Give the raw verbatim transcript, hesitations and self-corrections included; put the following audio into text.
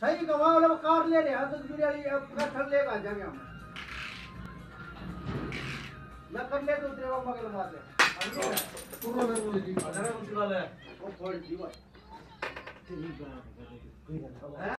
सही गवा वाला कार ले रहा तो जुड़िया अब का ठग लेगा जाके हम मैं कर ले तो तेरे मगल मार ले पूरा में बोल दी अरे उसका ले वो फोड़ दी भाई ठीक है